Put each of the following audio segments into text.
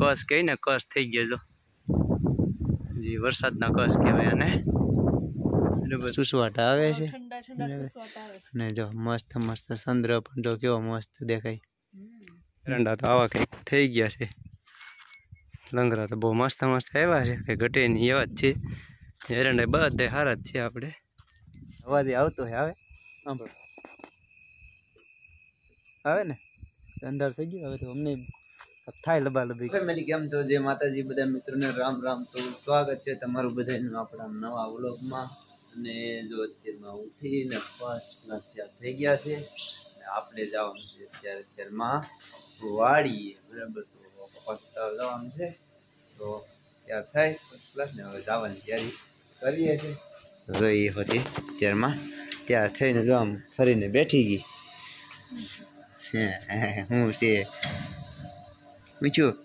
કસ કહી ને કસ થઈ ગયો જો જી વરસાદના કસ કહેવાય અને બરાબર સુસવાટા આવે છે ને જો મસ્ત મસ્ત ચંદ્ર પણ જો કેવો મસ્ત દેખાય એરંડા તો આવા કંઈક થઈ ગયા છે લંગરા તો બહુ મસ્ત મસ્ત આવ્યા છે કંઈ ઘટે નહીં એવા જ છે એરંડા બધા સારા જ છે આપણે અવાજ આવતો છે આવે સાંભળો આવે ને અંદર થઈ ગયું હવે તો અમને થાય લબાલબી ફેમિલી કેમ છો જે માતાજી બધા મિત્રોને રામ રામ તો સ્વાગત છે તમારું બધાનું આપણા નવા વ્લોગમાં અને જો અત્યારમાં ઉઠીને ફર્સ્ટ ક્લાસ તૈયાર થઈ ગયા છે આપણે જવાનું છે અત્યારમાં વાડીએ બરાબર તો પપ્પા જવાનું છે તો તૈયાર થાય ફર્સ્ટ ક્લાસ ને હવે જવાની તૈયારી કરીએ છીએ તો એ હતી અત્યારમાં તૈયાર થઈને જો આમ ફરીને બેઠી ગઈ હું છે મીઠું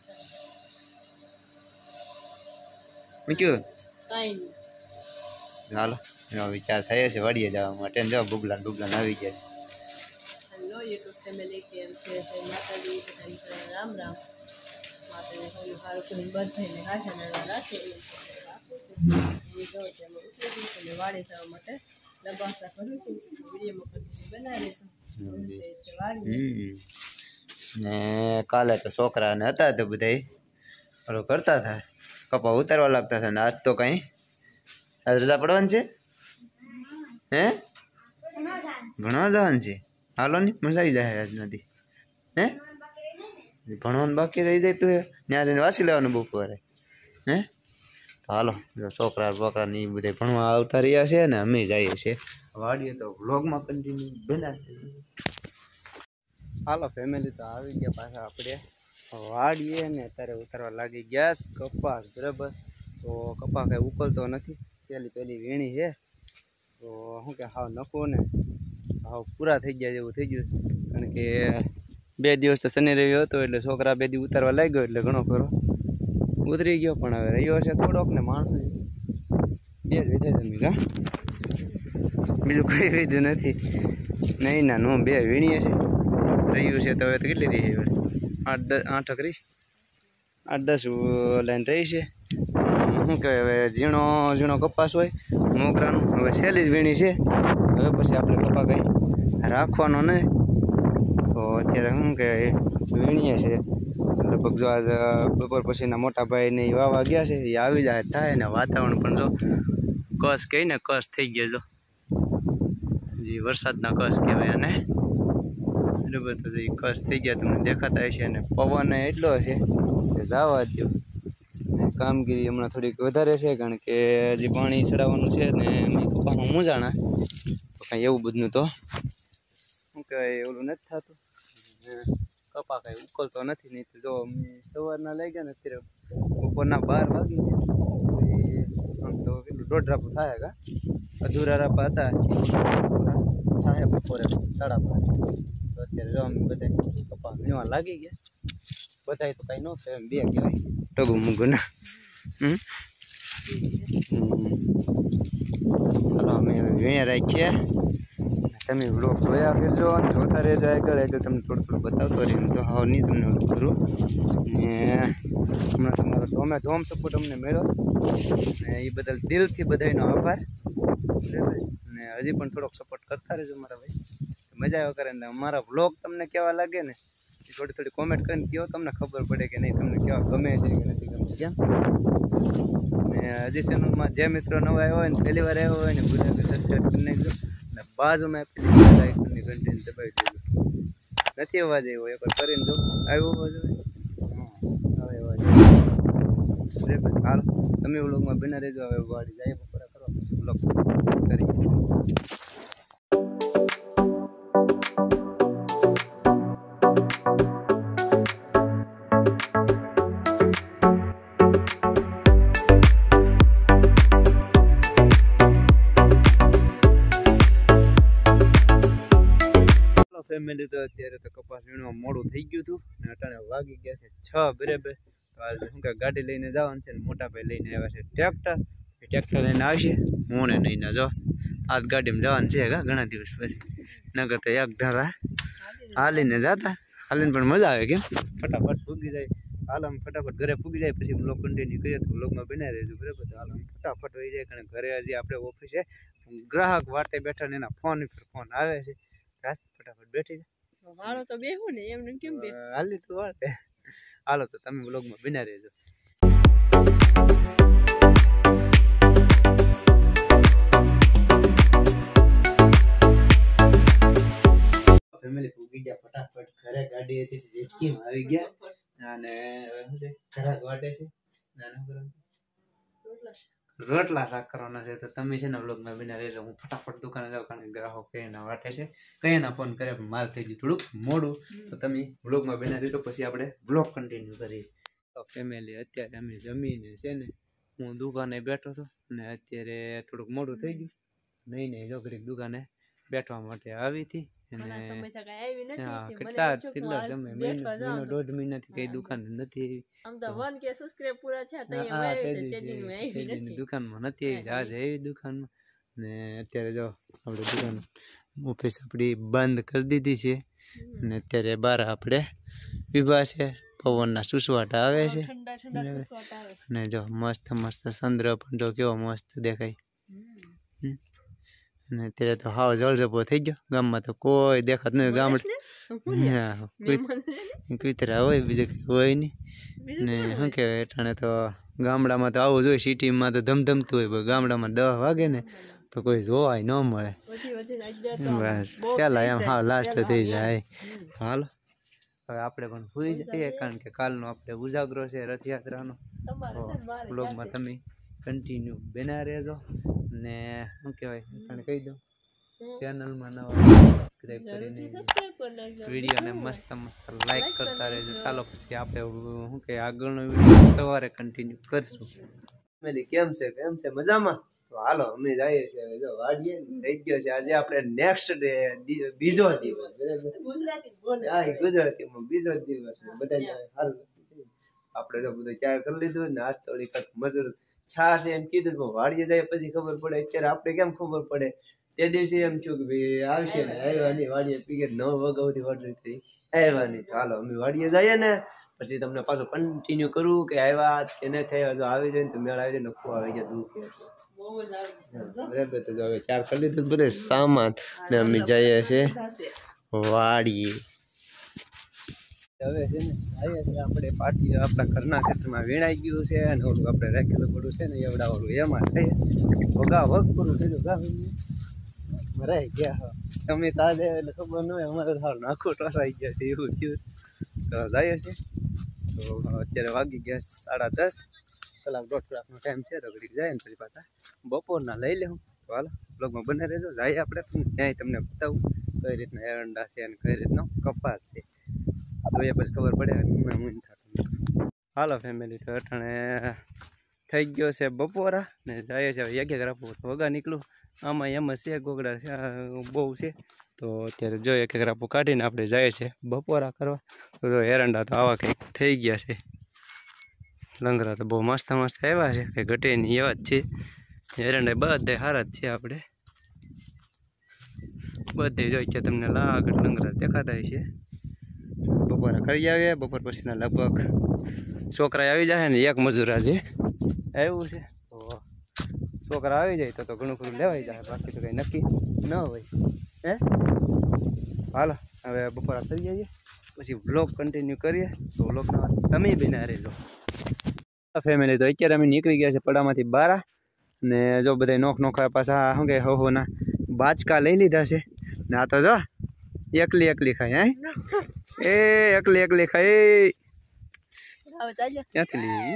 હાલો વિચાર થાય છે વાડીએ જવા માટે જો બુગલા બુગલા આવી જાય હેલો યુટ્યુબ ફેમિલી કેમ છે માતાજી રામ રામ માતાજી સારું કરીને બધાને હાજર રાખે વાડી જવા માટે લબાસા કરું છું વિડીયોમાં બનાવી છું ને કાલે તો છોકરા ને હતા તો બધા ઓલો કરતા હતા કપા ઉતારવા લાગતા હતા ને આજ તો કઈ આજ રજા પડવાની છે હે ભણવા જવાનું છે હાલો ને મજા આવી જાય આજ નથી હે ભણવાનું બાકી રહી જાય તું ત્યાં જઈને વાંચી લેવાનું બપોરે હે તો હાલો છોકરા બોકરા ને એ બધા ભણવા આવતા રહ્યા છે ને અમે જઈએ છીએ વાડીએ તો વ્લોગમાં કન્ટિન્યુ બનાવી હાલો ફેમિલી તો આવી ગયા પાછા આપણે વાડીએ ને અત્યારે ઉતારવા લાગી ગેસ કપાસ બરાબર તો કપાસ કાંઈ ઉકલતો નથી પેલી વીણી છે તો શું કે હાવ નફો ને હાવ પૂરા થઈ ગયા જેવું થઈ ગયું કારણ કે 2 દિવસ તો શનિ રવિ હતો એટલે છોકરા 2 દી ઉતારવા લાગ્યો એટલે ઘણો ખરો ઉતરી ગયો પણ હવે રહ્યો છે થોડોક ને માણસો 2 જ વિધે જમી કા બીજું કોઈ વિધું નથી નહીં ના નો 2 વીણીએ છે રહ્યું છે તો હવે તો કેટલી રહી છે 8 કરીશ 8-10 લાઈન રહી છે શું કહેવાય હવે ઝીણો કપાસ હોય મોગરાનું હવે સહેલી જ વીણી છે હવે પછી આપણે કપા કંઈ રાખવાનો નહીં તો અત્યારે શું કે વીણીએ છે લગભગ જો આજ બપોર પછીના મોટા ભાઈને એ વાવા ગયા છે એ આવી જાય થાય ને વાતાવરણ પણ જો કસ કહી ને કસ થઈ ગયો જો જી વરસાદના કસ કહેવાય અને બરાબર તો એ કસ થઈ ગયા તમને દેખાતા હશે અને પવન એટલો છે કે જવા જ દો કામગીરી હમણાં થોડીક વધારે છે કારણ કે હજી પાણી ચડાવવાનું છે ને એમાં કપામાં મૂંઝાણા તો કાંઈ એવું બધું તો શું કહેવાય ઓલું નથી થતું કપા કાંઈ ઉકલતો નથી નહીં તો જો સવારના લઈ ગયા ને અત્યારે બપોરના 12 વાગી ગયા આમ તો કેટલું 1.5 રાપું થાય કા અધૂરા રાપા હતા થાય બપોરે 5:30 તો અત્યારે જો અમે બધા કપા વીણવા લાગી ગયા બધા તો કાંઈ ન થાય એમ 2 કહેવાય ટગુ મૂગુના ચાલો અમે વીણ્યા રાખીએ તમે વ્લોગ જોયા કરજો અને જોતા રહેજો આગળ તમને થોડું બતાવતો રહી તો હાવ નહીં તમને કરું ને હમણાં તમારો ધોમ સપોર્ટ અમને મળ્યો ને એ બદલ દિલથી બધાનો આભાર ને હજી પણ થોડોક સપોર્ટ કરતા રહેજો મારા ભાઈ મજા આવે કરે ને અમારા વ્લોગ તમને કેવા લાગે ને એ થોડી કોમેન્ટ કરીને કહો તમને ખબર પડે કે નહીં તમને કેવા ગમે છે કે નથી ગમતું કેમ ને હજી ચેનલમાં જે મિત્રો નવા આવ્યા હોય ને પહેલી વાર આવ્યો હોય ને ગુજરાતી સબસ્ક્રાઈબ કરી નાખજો ને બાજુમાં પેલી લાઈકની ઘંટી દબાવી દેજો નથી અવાજ આવ્યો એકવાર કરીને જો આવ્યો અવાજ હવે અવાજ હાલ તમે વ્લોગમાં બના રહેજો હવે વાડી જાય બપોરા કરવા પછી વ્લોગ કરી ફેમિલી તો અત્યારે તો કપાસ વીણવા મોડું થઈ ગયું હતું ને અટાણે વાગી ગયા છે 6 બરાબર તો આજે શું કે ગાડી લઈને જવાનું છે ને મોટા ભાઈ લઈને આવ્યા છે ટ્રેક્ટર લઈને આવશે હું ને નહીં જો આજ ગાડીમાં જવાનું છે ઘણા દિવસ પછી નગર તો એક ધારા હાલીને જતા હાલીને પણ મજા આવે કેમ ફટાફટ ભૂગી જાય હાલ આમ ફટાફટ ઘરે પૂગી જાય પછી બ્લોગ કન્ટિન્યુ કરીએ તો બ્લોગમાં બનાવી રહેજો બરાબર. તો હાલ આમ ફટાફટ વહી જાય કારણ ઘરે હજી આપણે ઓફિસે ગ્રાહક વાટે બેઠા ને એના ફોન ઉપર ફોન આવે છે. ફટાફટ બેઠી જાય વાળો તો બેહું ને એમને કેમ બે હાલી તું વાટે. હાલો તો તમે બ્લોગમાં બનાવી રહેજો. ફેમિલી પૂગી ગયા ફટાફટ ઘરે. ગાડી હતી જેટકીમાં આવી ગયા અને શું છે ઘરાક વાટે છે. રોટલા શાક કરવાના છે. તો તમે છે ને બ્લોગમાં બિના રહેજો. હું ફટાફટ દુકાને જાઉં કારણ કે ગ્રાહક કઈના વાટે છે. કઈના ફોન કરે પણ માલ થઈ ગયું થોડુંક મોડું. તો તમે બ્લોગમાં બિના રહેજો પછી આપણે બ્લોગ કન્ટિન્યુ કરીએ. તો ફેમિલી અત્યારે અમે જમીને છે ને હું દુકાને બેઠો હતો ને અત્યારે થોડુંક મોડું થઈ ગયું. નહીં જો ઘડીક દુકાને બેઠવા માટે આવી હતી. કેટલા સમય મહિનો 1.5 મહિનાથી કઈ દુકાન નથી દુકાનમાં નથી આવી. આજે એવી દુકાનમાં ને અત્યારે જો આપણે દુકાન ઓફિસ આપણી બંધ કરી દીધી છે ને અત્યારે બહાર આપણે વિભા છે. પવનના સુસવાટા આવે છે ને જો મસ્ત મસ્ત ચંદ્ર પણ જો કેવો મસ્ત દેખાય. અને અત્યારે તો હાવ જળજપો થઈ ગયો. ગામમાં તો કોઈ દેખાત નહીં. ગામડે કૂતરા હોય બીજું કઈ હોય નહીં ને શું કહેવાય અટાણે તો ગામડામાં તો આવું જોઈએ. સિટીમાં તો ધમધમતું હોય ગામડામાં 10 વાગે ને તો કોઈ જોવાય ન મળે. બસ ચાલો એમ હાવ લાસ્ટ થઈ જાય. હાલો હવે આપણે પણ ભૂલી જઈએ કારણ કે કાલનો આપણે ઉજાગરો છે રથયાત્રાનો. બ્લોગમાં તમે કન્ટિન્યુ બના રહેજો ને શું કહેવાય પણ કહી દઉં ચેનલમાં નવા સબસ્ક્રાઈબ કરીને વિડીયોને મસ્ત મસ્ત લાઈક કરતા રહેજો. ચાલો પછી આપણે શું કહે આગળનો વિડીયો સવારે કન્ટિન્યુ કરશું. ફેમિલી કેમ છે મજામાં? તો હાલો અમે જઈએ છીએ હવે જો વાડીએ થઈ ગયો છે આજે આપણે નેક્સ્ટ ડે બીજો દિવસ ગુજરાતીમાં બીજો દિવસ બધા હાલ આપણે જો બધું ચાય કરી લીધું ને આજ તો મજૂર છાશ એમ કીધું વાડીએ જાય પછી ખબર પડે. અત્યારે આપણે કેમ ખબર પડે તે દિવસે એમ થયું કે ભાઈ આવશે ને આવ્યા નહીં. વાડીએ પીકે 9 વાગ્યા સુધી વાડી થઈ આવ્યા નહીં. ચાલો અમે વાડીએ જઈએ ને પછી તમને પાછું કન્ટિન્યુ કરવું કે આવ્યા કે નહીં થયા. જો આવી જાય ને તો મેળ આવી જાય નખું આવી જાય દુઃખ બરાબર. તો જો હવે ચાર કરી લીધું બધે સામાન ને અમે જઈએ છીએ વાડીએ. હવે છે ને આવીએ છીએ આપણે પાટી આપણા ઘરના ખેતરમાં વીણાઈ ગયું છે અને ઓલું આપણે રાખેલું પડું છે ને એવડા ઓલું એમાં થઈએ વગા વગ પૂરું થયું ગામ રહી ગયા. તમે તાજે એટલે ખબર ન હોય અમારે સારું નાખું ટસાઈ ગયા છે એવું થયું. તો જઈએ છીએ. તો અત્યારે વાગી ગયા 10:30 કલાક 1.5 કલાકનો ટાઈમ છે. તો ઘડીક જાય ને પછી પાછા બપોરના લઈ લેવું. તો હાલો બ્લોગમાં બને રહેજો. જઈએ આપણે ત્યાં તમને બતાવું કઈ રીતના એરંડા છે અને કઈ રીતનો કપાસ છે. જોઈએ પછી ખબર પડે. હાલો ફેમિલી તો અટાણે થઈ ગયો છે બપોરા ને જાય છે હવે 11 રાપો વગા નીકળું. આમાં એમ છે ગોગડા છે બહુ છે. તો અત્યારે જો 1 રાપો કાઢીને આપણે જાય છે બપોરા કરવા. તો એરંડા તો આવા કંઈક થઈ ગયા છે. લંગરા તો બહુ મસ્ત મસ્ત આવ્યા છે કંઈ ઘટે નહીં એવા જ છે. એરંડા બધા સારા જ છે. આપણે બધે જોઈ છે તમને લાગત લંગરા દેખાતા છે. બપોરા કરી આવીએ. બપોર પછીના લગભગ છોકરા આવી જાય ને એક મજૂર આજે આવ્યું છે. તો છોકરા આવી જાય તો ઘણું ખરું લેવાઈ જાય. બાકી તો કંઈ નક્કી ન હોય. હાલો હવે બપોરા કરી જઈએ પછી વ્લોગ કન્ટિન્યુ કરીએ. તો વ્લોગમાં તમે બના રહેજો. ફેમિલી તો અત્યારે અમે નીકળી ગયા છે પડામાંથી બહાર ને જો બધા નોખા પાછા શું કહે હોના બાચકા લઈ લીધા છે ને આ તો જો એકલી ખાય. હે એકલી ખાઈ ક્યાંથી લઈ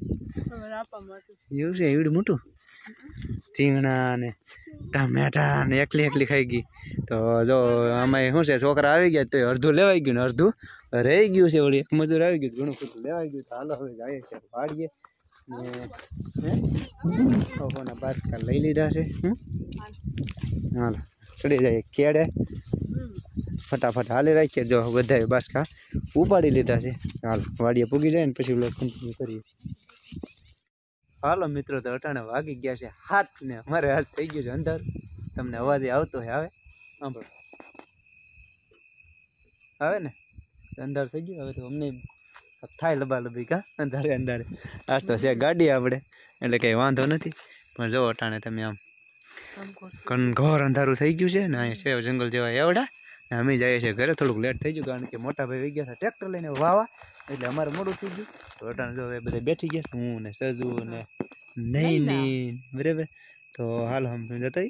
એવું છે એવડું મોટું રીંગણા ને ટામેટા ને એકલી ખાઈ ગઈ. તો જો આમાં શું છે છોકરા આવી ગયા તો અડધું લેવાઈ ગયું ને અડધું રહી ગયું છે. વળી એક મજૂર આવી ગયું ઘણું ખોટું લેવાઈ ગયું. તો હાલો હવે જાય છે વાડીએ ને ઓહોના બાચકા લઈ લીધા છે. હાલો ચડી જાય કેડે ફટાફટ હાલી રાખીએ. જો બધા બાચકા ઉપાડી લીધા છે. હાલ વાડીએ પૂગી જાય ને પછી બ્લોગ કન્ટિન્યુ કરીએ. હાલો મિત્રો તો અટાણે વાગી ગયા છે 7 ને અમારે હાલ થઈ ગયું છે અંદર. તમને અવાજ આવતો હોય આવે સાંભળો આવે ને અંદર થઈ ગયું. હવે તો અમને થાય લબાલબી કા અંધારે અંધારે આજ તો છે ગાડી આપણે એટલે કંઈ વાંધો નથી પણ જો અટાણે તમે આમ ઘર અંધારું થઈ ગયું છે ને અહીંયા છે જંગલ જેવા એવડા ને અમે જઈએ છીએ ઘરે થોડુંક લેટ થઈ ગયું કારણ કે મોટા ભાઈ વહી ગયા હતા ટ્રેક્ટર લઈને વાવા એટલે અમારે મોડું થઈ ગયું તો અટાણે જો એ બધા બેઠી ગયા હું ને સજુ ને નહીં બરાબર તો હાલો અમે જતા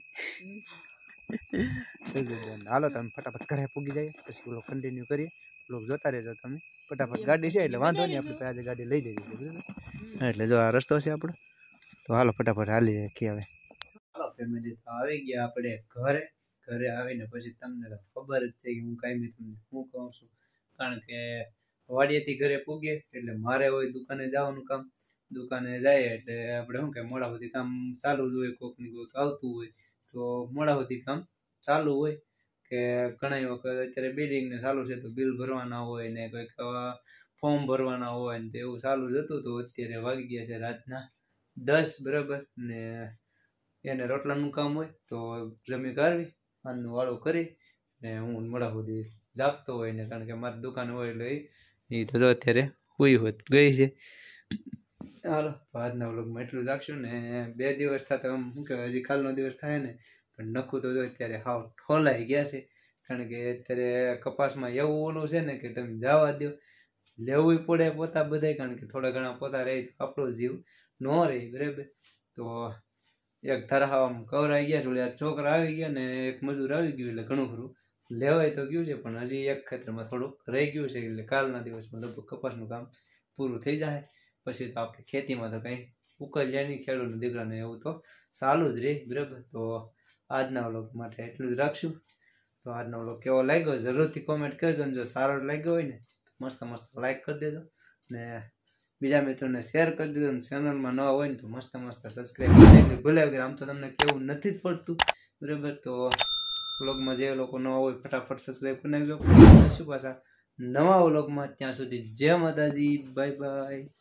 હાલો તમે ફટાફટ ઘરે પૂગી જાય પછી ઓલો કન્ટિન્યુ કરીએ લોક જોતા રહેજો તમે ફટાફટ ગાડી છે એટલે વાંધો નહીં આપણે આજે ગાડી લઈ જઈએ બરાબર એટલે જો આ રસ્તો છે આપણો તો હાલો ફટાફટ હાલી રાખીએ હવે હાલો ફેમિલી તો આવી ગયા આપણે ઘરે આવીને પછી તમને ખબર જ છે કે હું કાંઈ તમને શું કહું છું કારણ કે વાડિયાથી ઘરે પૂગીએ એટલે મારે હોય દુકાને જવાનું કામ દુકાને જાય એટલે આપણે શું કે મોડા સુધી કામ ચાલુ જ હોય કોકની કોક આવતું હોય તો મોડા સુધી કામ ચાલુ હોય કે ઘણી વખત અત્યારે બિલિંગને ચાલુ છે તો બિલ ભરવાના હોય ને કંઈક ફોર્મ ભરવાના હોય ને તો એવું ચાલુ જ હતું તો અત્યારે વાગી ગયા છે રાતના 10 બરાબર ને એને રોટલાનું કામ હોય તો જમી કાઢવી આનું વાળું કરી ને હું મોડા સુધી જાગતો હોય ને કારણ કે મારી દુકાન હોય એટલે એ તો અત્યારે હુઈ હોત ગઈ છે હાલો તો આજના વ્લોગમાં એટલું જ રાખશું ને 2 દિવસ થતા આમ શું કહેવાય હજી કાલનો દિવસ થાય ને પણ નખું તો અત્યારે હાવ ઠોલાઈ ગયા છે કારણ કે અત્યારે કપાસમાં એવું ઓલું છે ને કે તમે જવા દો લેવું પડે પોતા બધાય કારણ કે થોડા ઘણા પોતા રહે તો આપણો જીવ ન રહે બરાબર તો એક ધરાવામાં કવરાઈ ગયા છે આ છોકરા આવી ગયા ને એક મજૂર આવી ગયું એટલે ઘણું ખરું લેવાય તો ગયું છે પણ હજી એક ખેતરમાં થોડુંક રહી ગયું છે એટલે કાલના દિવસમાં લગભગ કપાસનું કામ પૂરું થઈ જાય પછી તો આપણે ખેતીમાં તો કંઈ ઉકલ્યા નહીં ખેડૂતને દીકરાને એવું તો ચાલુ જ રહે બરાબર તો આજના વ્લોગ માટે એટલું જ રાખશું તો આજનો વ્લોગ કેવો લાગ્યો જરૂરથી કોમેન્ટ કરજો ને જો સારો લાગ્યો હોય ને મસ્ત લાઈક કરી દેજો ને બીજા મિત્રોને શેર કરી દેજો ને ચેનલમાં નવા હોય ને તો મસ્ત સબસ્ક્રાઈબ કરી દેજો ભૂલ્યા વગર આમ તો તમને કેવું નથી જ પડતું બરાબર તો વ્લોગમાં જે લોકો નવા હોય ફટાફટ સબસ્ક્રાઈબ કરી નાખજો શું પાછા નવા વ્લોગમાં ત્યાં સુધી જય માતાજી બાય બાય